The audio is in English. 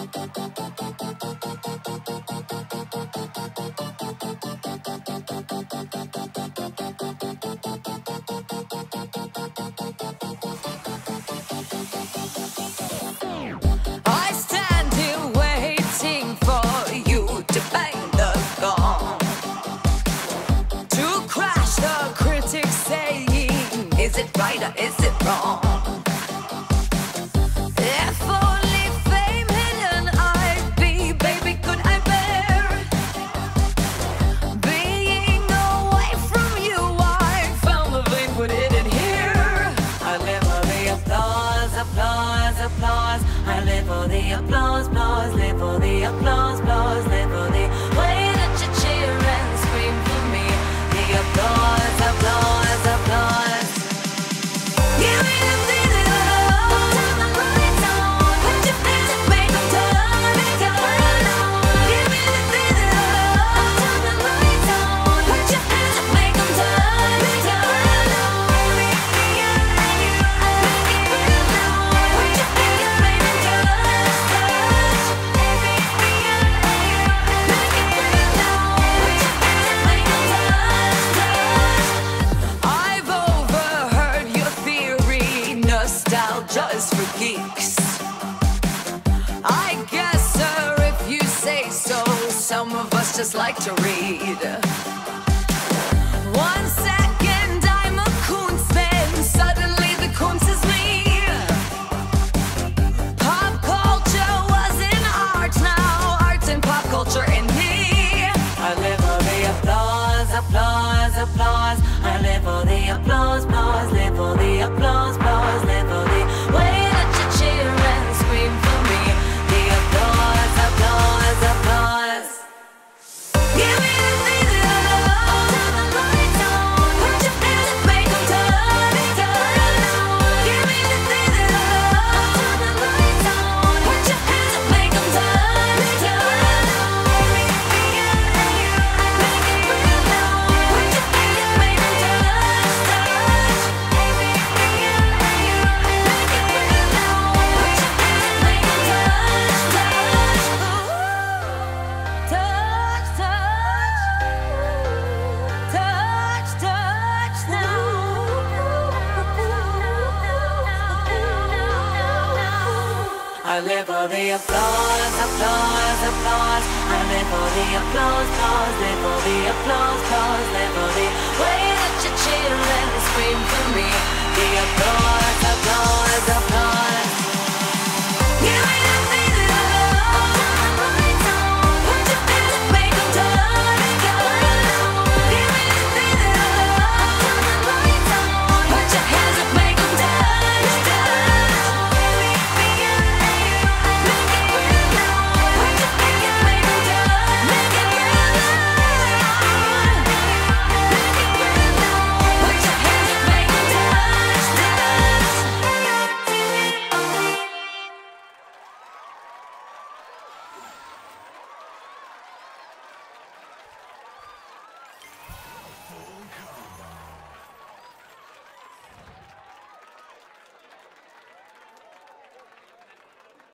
I stand here waiting for you to bang the gong, to crash the critics saying, is it right or is it wrong? If only fame hidden I'd be, baby, could I bear being away from you? I found the vein, put it in here. I live for the applause, applause, applause. I live for the applause, applause, live for the applause, applause, live for the way that you cheer and scream for me. The applause, applause, applause. Give me the feeling of love, turn the lights on, put your hands up, make them turn, turn on. Give me the feeling of love, turn the lights on, put your hands up, make them turn, turn on. Make it loud, put your hands up, make them touch, touch. Make it loud, put your hands up, make them touch, touch. I've overheard your theory, nostalgia is for geeks. I guess, sir, if you say so, some of us just like to read. 1 second I'm a Kunstman, suddenly the Kunst is me. Pop culture was in art, now art's in pop culture in me. I live for the applause, applause, applause. I live for the applause, applause, live for the applause, applause, live for the way that you cheer and scream for me. The applause, applause, applause. Give me the feeling of love, turn the lights on, put your hands up, make them turn, turn on. Give me the feeling of love, turn the lights on, put your hands up, make them turn, turn on. Make it real loud, put your hands up, make them touch, touch. Make it real loud, put your hands up, make them touch, touch. Touch, touch, touch now. I live for the applause, applause, applause. I live for the applause, applause, live for the applause, applause, live for the way that you cheer and scream for me. The applause, applause, applause.